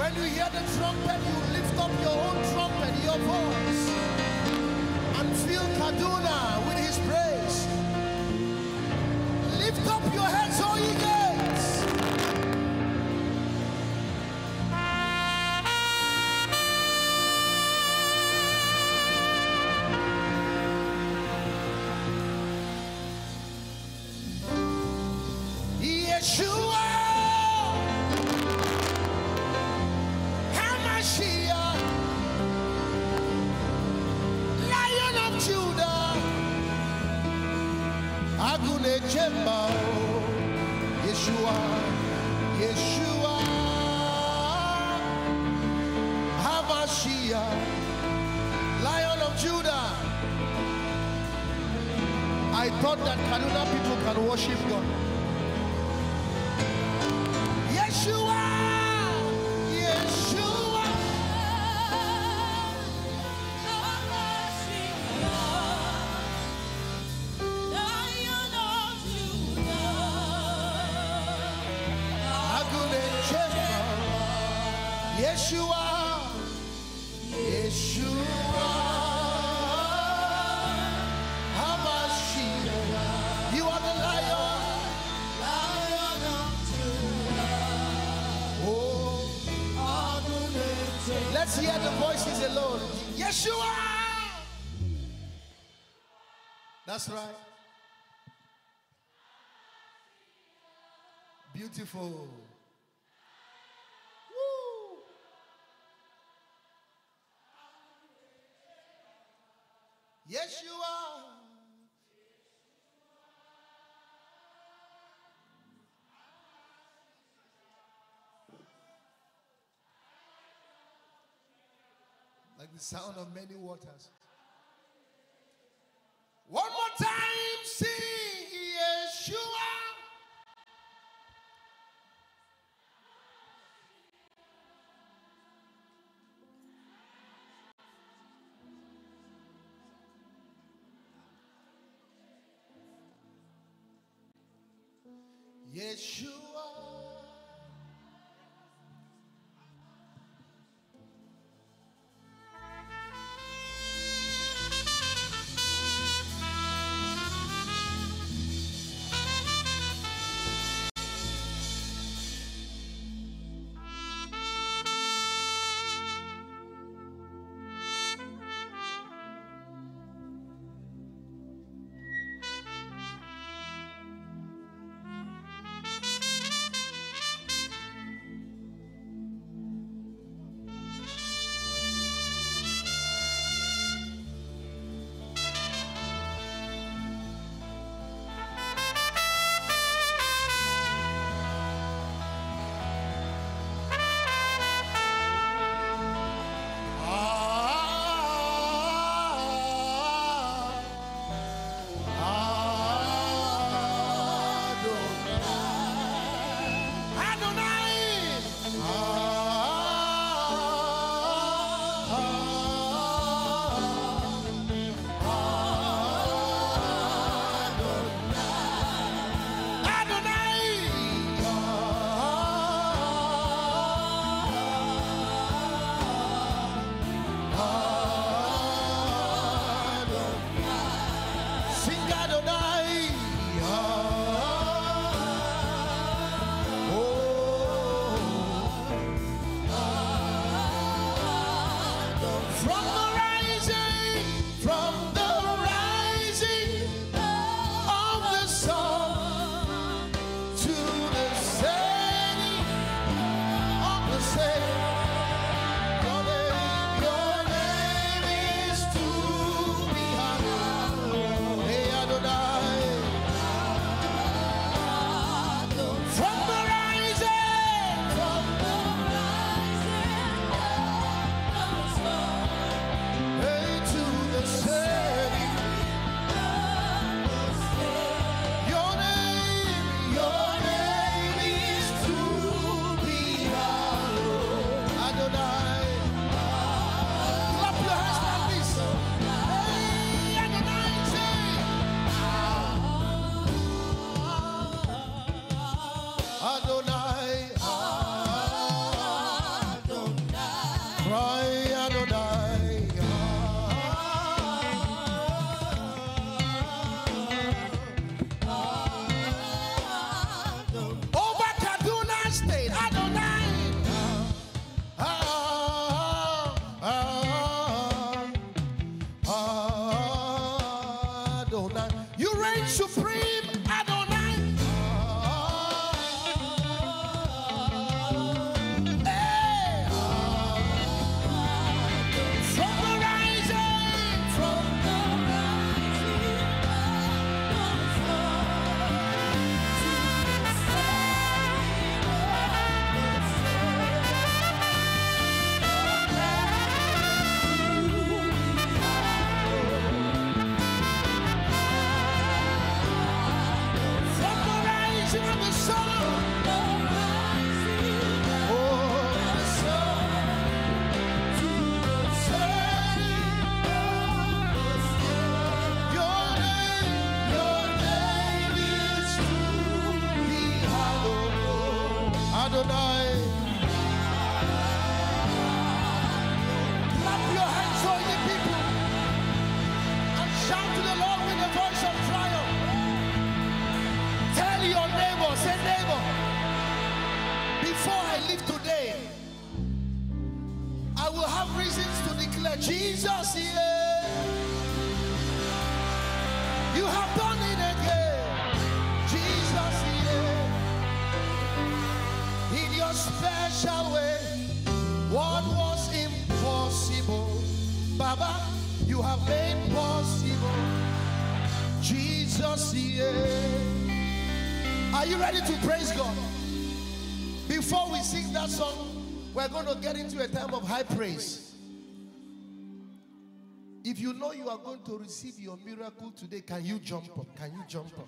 When you hear the trumpet, you lift up your own trumpet, your voice, and fill Kaduna with his praise. Lift up your heads, O ye gates. Yeshua, Hamashiach, Lion of Judah, Agune Jemba, Yeshua, Yeshua, Hamashiach, Lion of Judah. I thought that Kaduna people can worship God. Yeshua, Yeshua, Lion of Judah, Agune Jemba, Yeshua, Yeshua, Hamashiach, you are the Lion. Let's hear the voices alone. Yeshua! That's right. Beautiful. Woo! Yeshua! Like the sound of many waters. One more time, sing Yeshua. Yeshua. Adonai, Adonai. Jesus, yeah, you have done it again. Jesus, yeah, in your special way, what was impossible, Baba, you have made possible. Jesus, yeah. Are you ready to praise God? Before we sing that song, we're going to get into a time of high praise. If you know you are going to receive your miracle today, can you jump up? Can you jump up?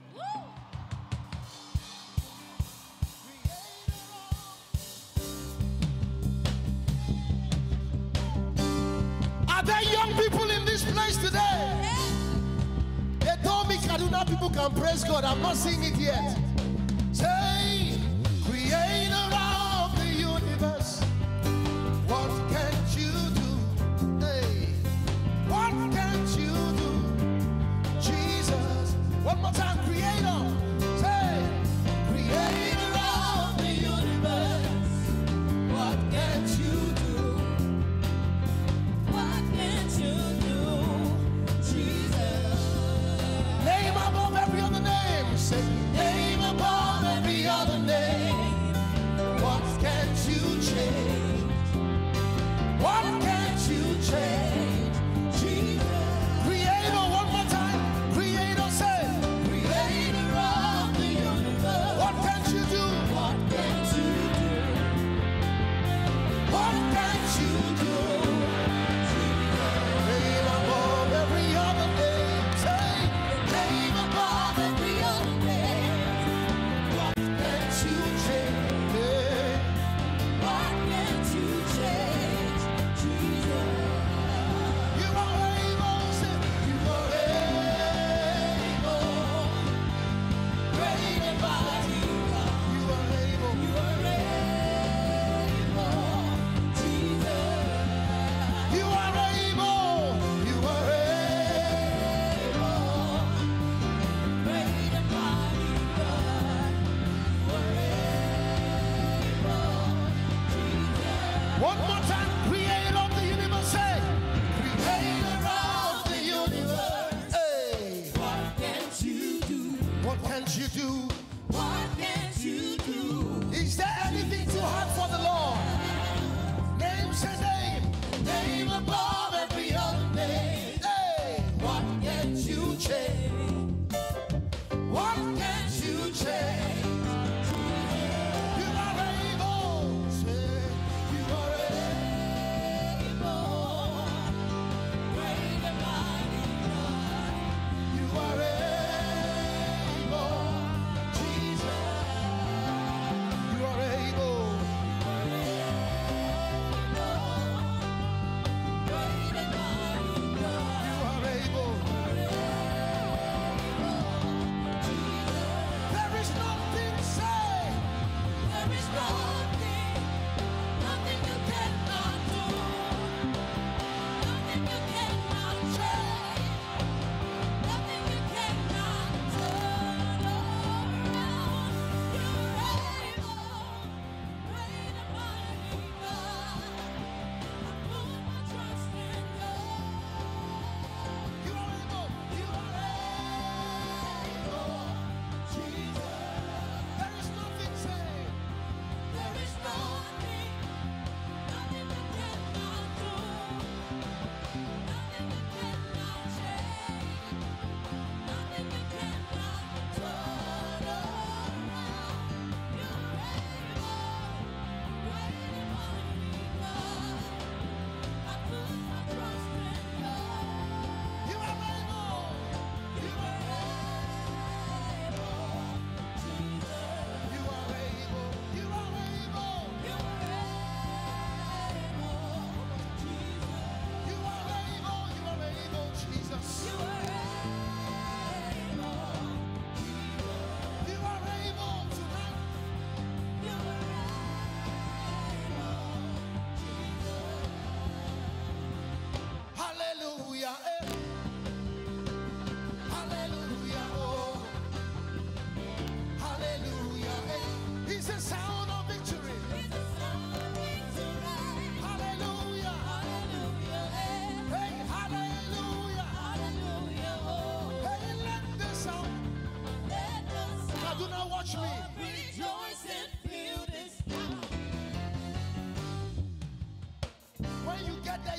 Are there young people in this place today? They told me Kaduna people can praise God. I'm not seeing it yet. Say, Creator of the universe, what can't you do? Hey, what can't you do? Jesus, one more time, Creator. Say, Creator of the universe, what can't you do? What can't you do, Jesus? Name above every other name. Say, name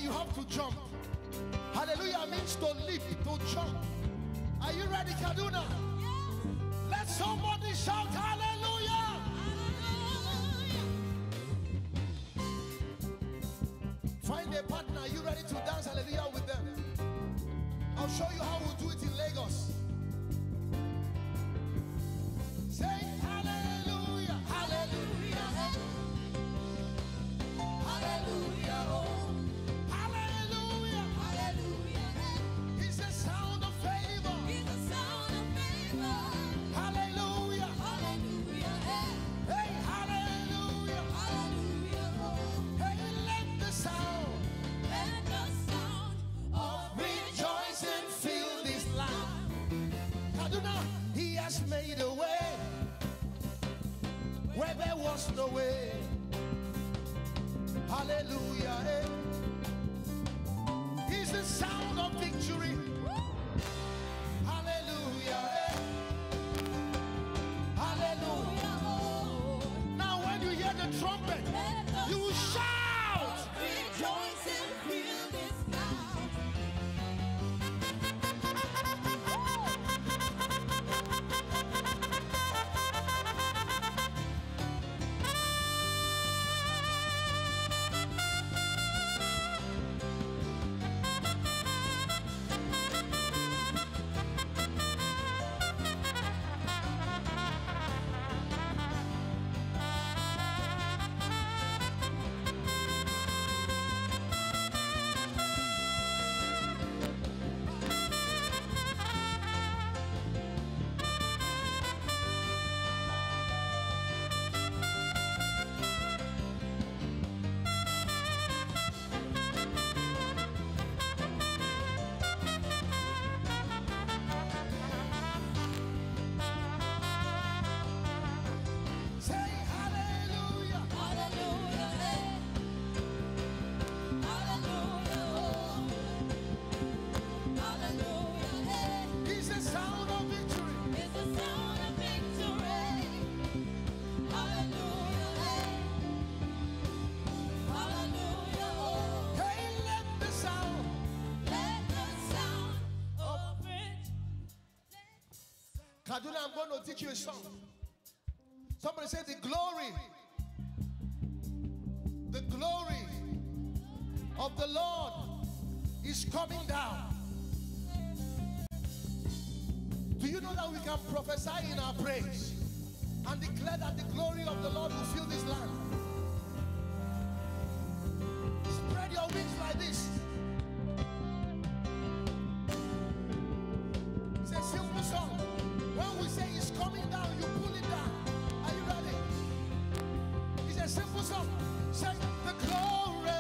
you have to jump. Hallelujah means to leap, to jump. Are you ready, Kaduna? Yes. Let somebody shout hallelujah. Hallelujah. Find a partner. Are you ready to dance hallelujah with them? I'll show you how we'll do it in Lagos. Say hallelujah, hallelujah, hallelujah, oh, hallelujah, hallelujah. It's the sound of favor. It's the sound of favor. Hallelujah, Hallelujah. hey, hallelujah, Hallelujah. hey, let the sound Let the sound of rejoicing fill this land. Kaduna, he has made a way where there was no way. Hallelujah, eh. He's the sound of victory. Hallelujah, eh. Hallelujah. Now when you hear the trumpet, you shout. rejoice and feel this sound. Say hallelujah. Hallelujah. Hallelujah. Hallelujah. He's the sound of victory. It's the sound of victory. Hallelujah. Hallelujah. Hey, let the sound. Let the sound of it. Kaduna, I'm going to teach you a song. Somebody say the glory of the Lord is coming down. Do you know that we can prophesy in our praise and declare that the glory of the Lord will fill this land? Spread your wings like this. It's a simple song. When we say it's coming down, you pull it down. Are you ready? It's a simple song. Say the glory,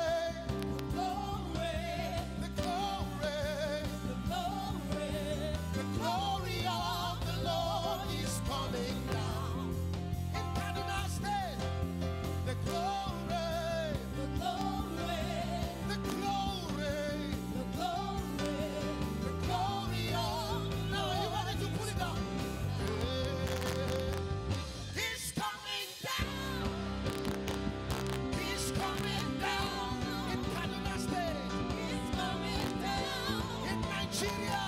the glory, the glory of the Lord is coming down. In Kaduna State, the glory, the glory, the glory of. Now are you ready to pull it down? He's coming down. He's coming down in Kaduna State, in Nigeria,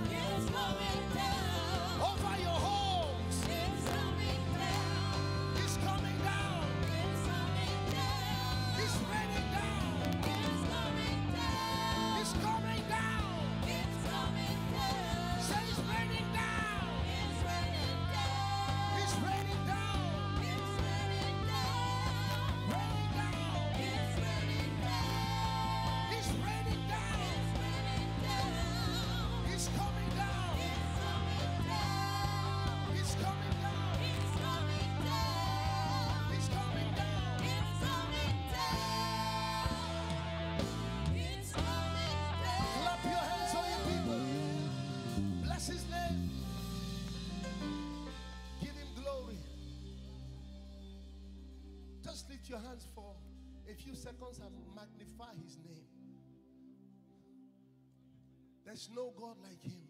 over your homes. He's coming down. He's raining down. He's coming down. Say he's raining down. He's raining down. Raining down. He's raining down. He's coming down. He's coming down. He's coming down. Clap your hands, all you people. Bless his name. Give him glory. Just lift your hands for a few seconds and magnify his name. There's no God like him.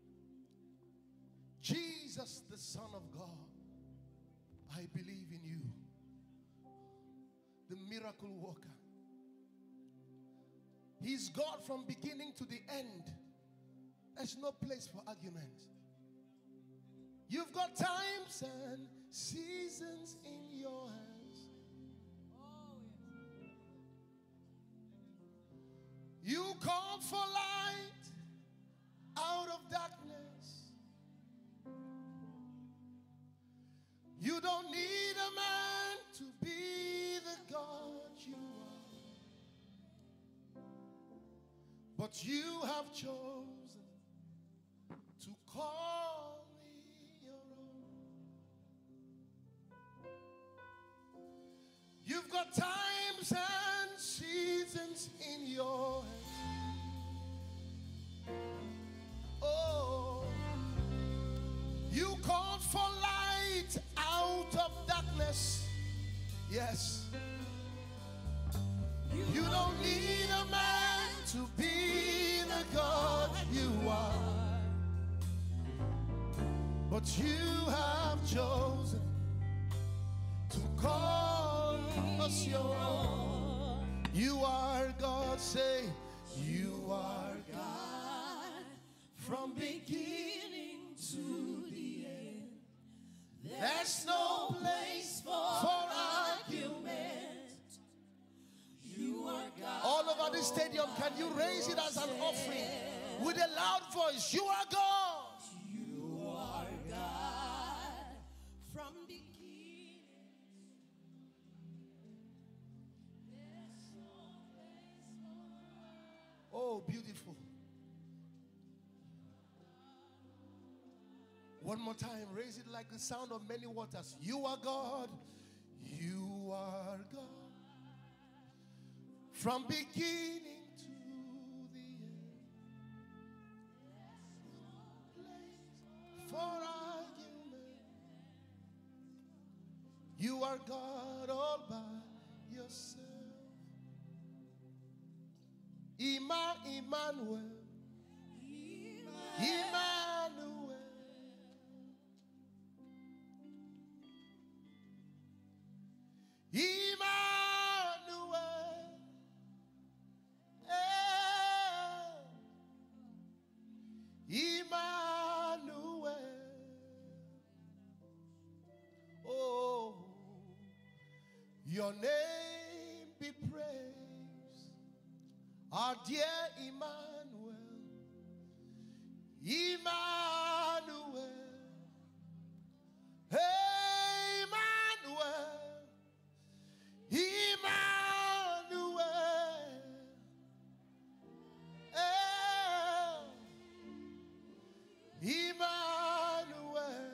Jesus, the Son of God. I believe in you. The miracle worker. He's God from beginning to the end. There's no place for argument. You've got times and seasons in your hands. You call for light out of darkness. You don't need a man to be the God you are. But you have chosen to call me your own. You've got times and seasons in your hands. Oh, you called for light out of darkness. Yes. You don't need a man to be the God you are. But you have chosen to call us your own. You are God, say, you are God from beginning to the end. There's no place for argument. You are God. All over this stadium, can you raise it as an offering with a loud voice? You are God. You are God from beginning. There's no place for Oh, beautiful. One more time, raise it like the sound of many waters. You are God. You are God. From beginning to the end. There's no place for argument. You are God all by yourself. Emmanuel. Emmanuel. Emmanuel. Emmanuel. Oh, your name be praised, our dear Emmanuel. Emmanuel. Hey, Emmanuel. Emmanuel. Hey, Emmanuel.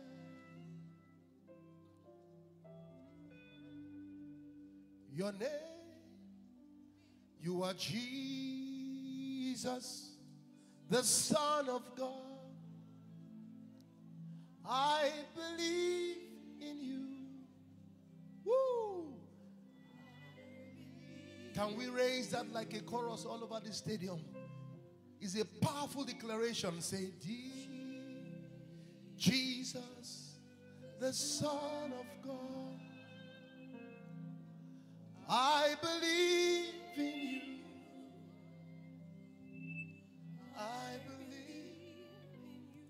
Your name, you are Jesus, the Son of God. I believe in you. Woo! Can we raise that like a chorus all over the stadium? It's a powerful declaration. Say, Jesus, the Son of God. I believe in you. I believe in you.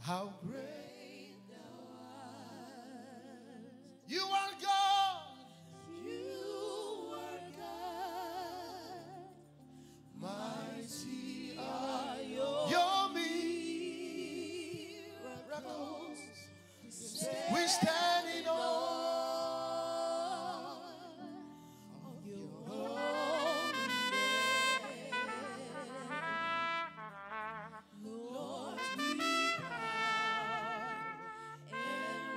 how great thou art. You are God. You are God. Mighty Are your miracles. we stand in awe. Of your holy name. Lord, we bow and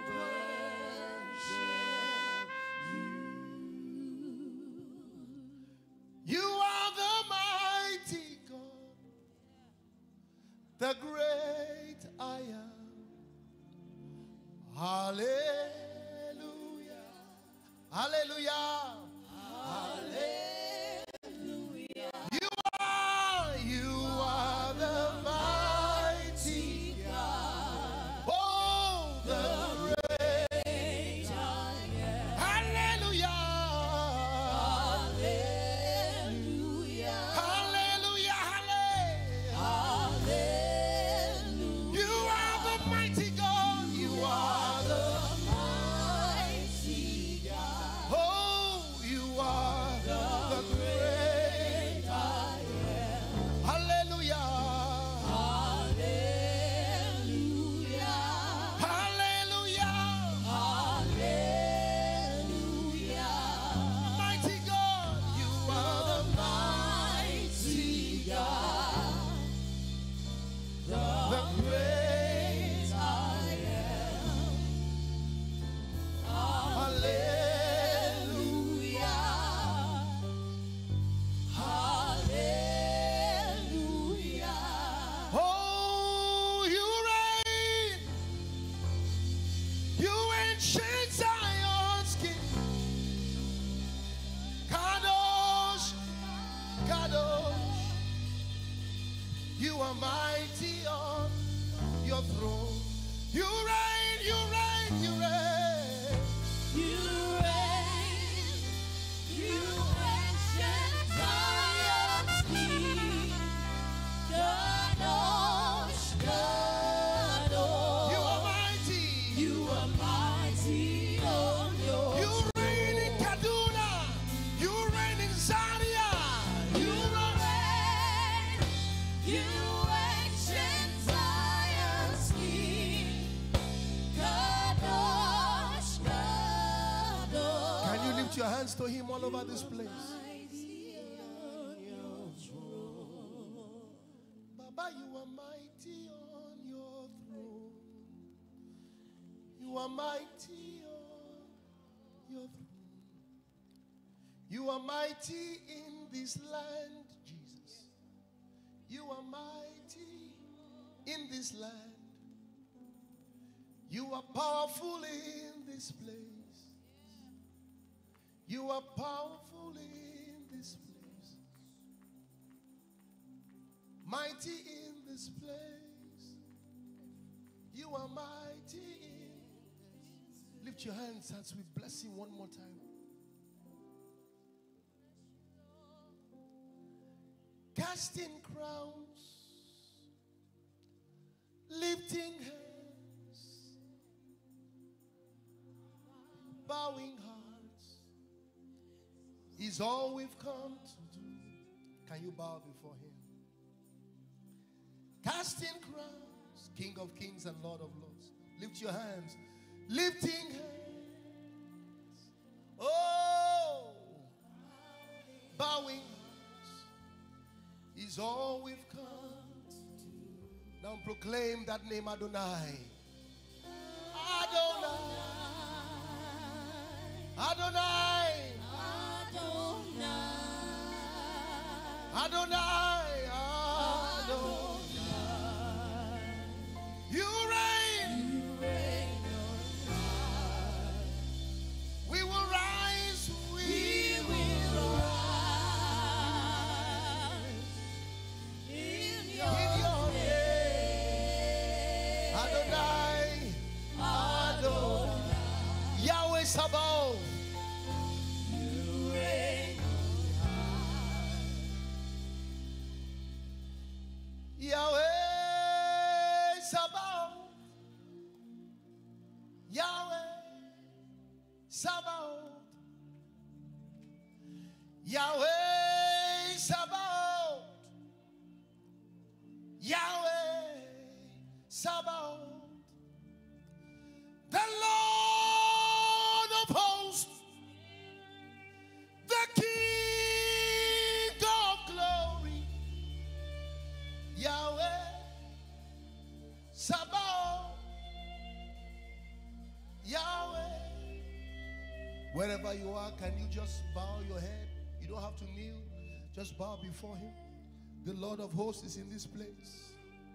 worship You are the mighty God, the great I am. Hallelujah. Hallelujah. Hallelujah. You are the mighty God, oh, the great I am. hallelujah. Hallelujah. Hallelujah. Hallelujah. Hallelujah. You are the mighty God. You are the Mighty God, oh, you are the great. great I am. Hallelujah. Hallelujah. Hallelujah. Hallelujah. Mighty God, you are the Mighty God, the great. great I am. Hallelujah. Hallelujah. Oh, you reign. You ancient Zion's King. Kadosh, Kadosh. You are mighty on your throne. You reign, you reign, you reign. You reign, you ancient Zion's King. Kadosh, Kadosh. You are mighty. You are mighty on your You reign in Kaduna. You reign in Zaria. You reign, you ancient Zion's King. Kadosh, Kadosh. Can you lift your hands to him all over this place? Mighty on your throne. Baba, you are mighty on your throne. You are mighty on your throne. You are mighty in this land, Jesus. You are mighty in this land. You are powerful in this place. You are powerful in this place. Mighty in this place. You are mighty in this. Lift your hands as we bless him one more time. Casting crowns, lifting hands, bowing hearts is all we've come to do. Can you bow before him? Casting crowns, King of kings and Lord of lords. Lift your hands. Lifting hands. Oh, bowing hearts is all we've come to do. Now proclaim that name, Adonai. Adonai. Adonai. Adonai. Adonai. Adonai. You reign. You reign on high. We will rise. We will rise in your name. Adonai. Adonai. Yahweh Sabaoth. You reign on high. Yahweh Sabaoth. Sabaoth. Yahweh Sabaoth. Yahweh Sabaoth. The Lord of hosts. The King of glory. Yahweh Sabaoth. Yahweh. Wherever you are, can you just bow your head? You don't have to kneel. Just bow before him. The Lord of hosts is in this place.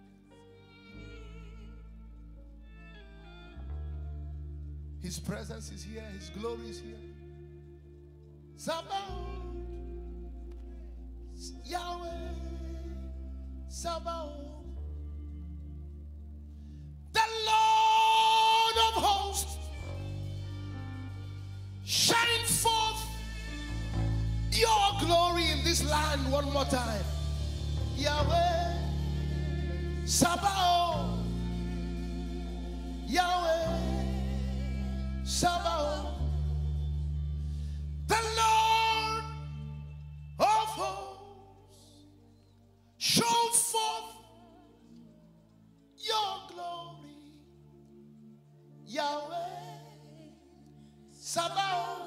His presence is here. His glory is here. Sabaoth. Yahweh Sabaoth. The Lord of hosts. Shine forth your glory in this land one more time. Yahweh Sabaoth. Yahweh Sabaoth. The Lord of hosts. Show forth your glory. Yahweh Sabaoth.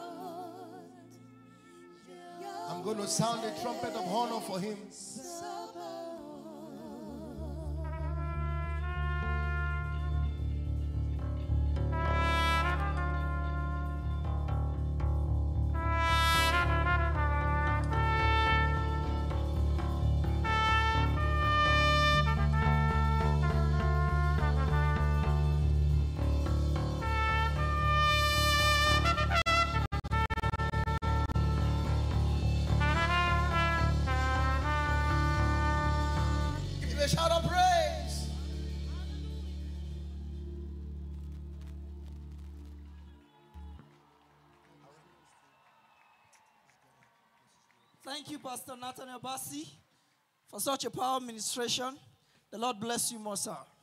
I'm going to sound a trumpet of honor for him. Shout of praise. Thank you, Pastor Nathaniel Bassi, for such a powerful ministration. The Lord bless you more, sir.